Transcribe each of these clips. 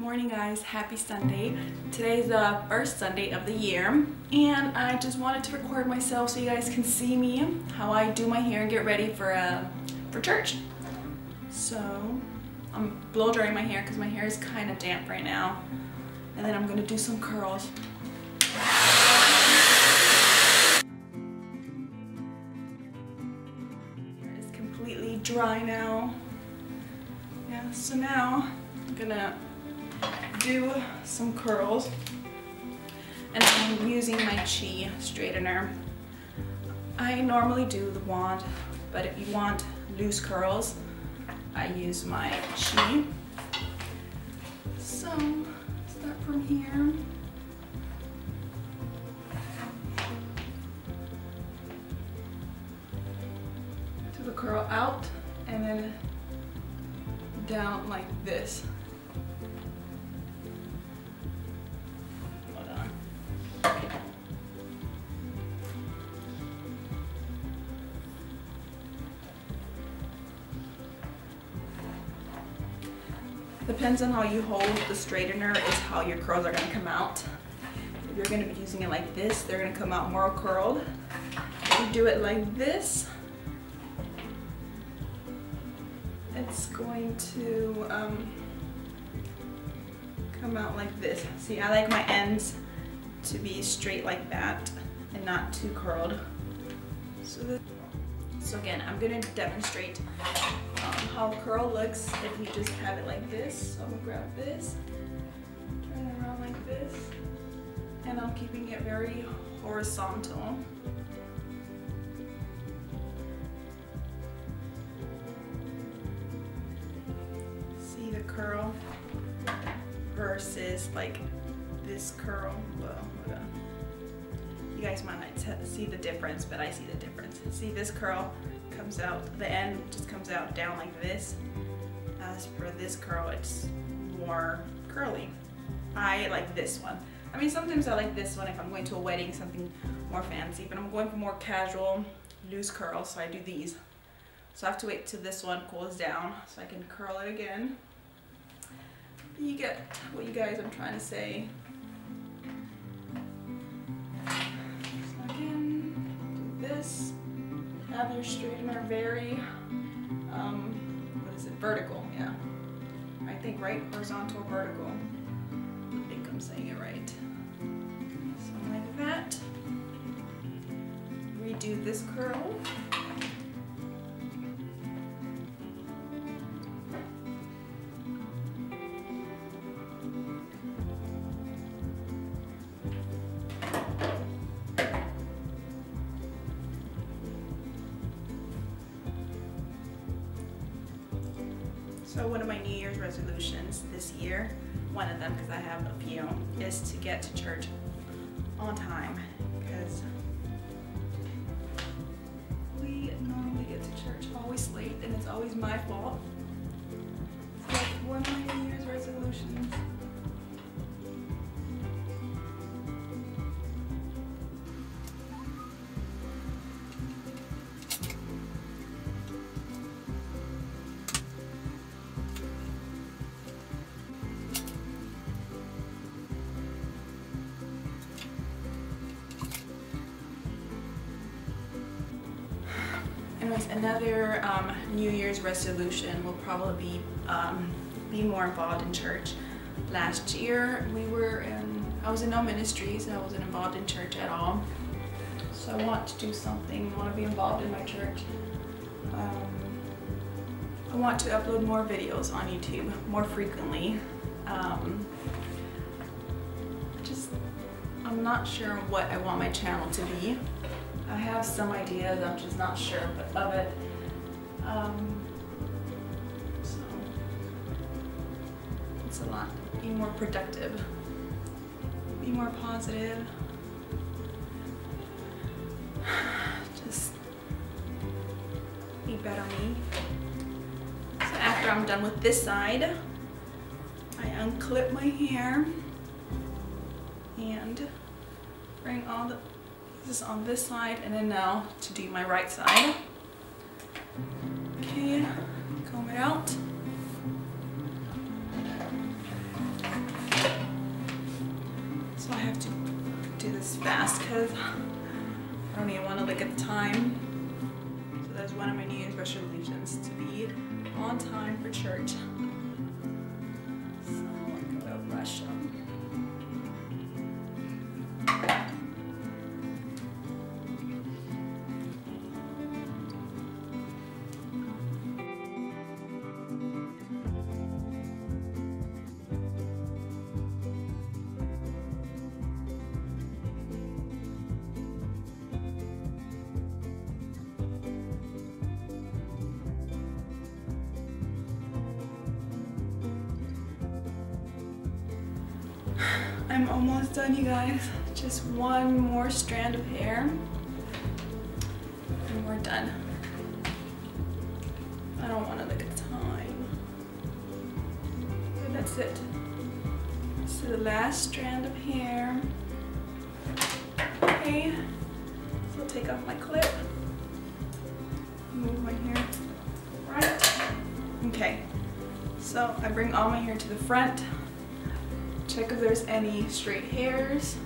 morning guys, happy Sunday. Today's the first Sunday of the year and I just wanted to record myself so you guys can see me, how I do my hair and get ready for church. So I'm blow drying my hair because my hair is kind of damp right now, and then I'm going to do some curls. Hair is completely dry now. Yeah, so now I'm gonna do some curls, and I'm using my Chi straightener. I normally do the wand, but if you want loose curls, I use my Chi. So start from here. To the curl out and then down like this. Hold on. Depends on how you hold the straightener is how your curls are going to come out. If you're going to be using it like this, they're going to come out more curled. If you do it like this, it's going to come out like this. See, I like my ends to be straight like that and not too curled. So again, I'm going to demonstrate how a curl looks if you just have it like this. So I'm going to grab this, turn it around like this, and I'm keeping it very horizontal. See the curl versus like this curl. Well, hold on. You guys might not see the difference, but I see the difference. See, this curl comes out, the end just comes out down like this. As for this curl, it's more curly. I like this one. I mean, sometimes I like this one if I'm going to a wedding, something more fancy, but I'm going for more casual, loose curls, so I do these. So I have to wait till this one cools down so I can curl it again. You get what you guys I'm trying to say. So again, do this. Have your straightener very, what is it, vertical, yeah. I think right, horizontal, vertical. I think I'm saying it right. So like that. Redo this curl. So one of my New Year's resolutions this year, one of them because I have a few, is to get to church on time, because we normally get to church always late and it's always my fault. So that's one of my New Year's resolutions. Anyways, another New Year's resolution will probably be more involved in church. Last year I was in no ministry, so I wasn't involved in church at all. So I want to do something, I want to be involved in my church. I want to upload more videos on YouTube more frequently. I'm not sure what I want my channel to be. I have some ideas, I'm just not sure of it. So it's a lot. Be more productive. Be more positive. Just be better me. So after I'm done with this side, I unclip my hair and bring all this on this side, and then now to do my right side. Okay, comb it out. this fast because I don't even want to look at the time. So that's one of my New Year's resolutions, to be on time for church. So I'm gonna rush them. I'm almost done, you guys. Just one more strand of hair and we're done. I don't want to look at time. But that's it. So the last strand of hair. Okay, so I'll take off my clip. Move my hair right. Okay, so I bring all my hair to the front. Check if there's any straight hairs.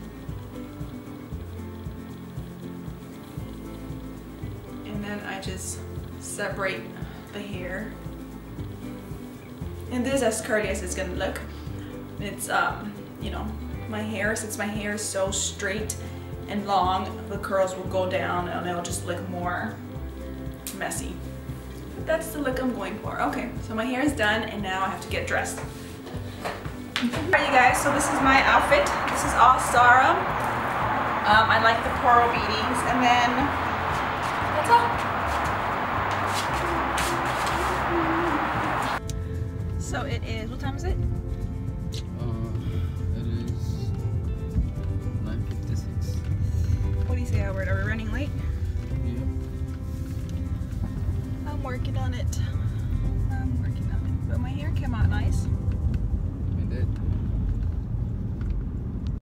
And then I just separate the hair. And this is as curly as it's gonna look. It's, you know, my hair, since my hair is so straight and long, the curls will go down and it'll just look more messy. But that's the look I'm going for. Okay, so my hair is done and now I have to get dressed. Alright, you guys, so this is my outfit. This is all Zara. I like the coral beadings, and then that's all. So it is, what time is it? It is 9:56. What do you say, Albert? Are we running late? Yep. I'm working on it. But my hair came out nice.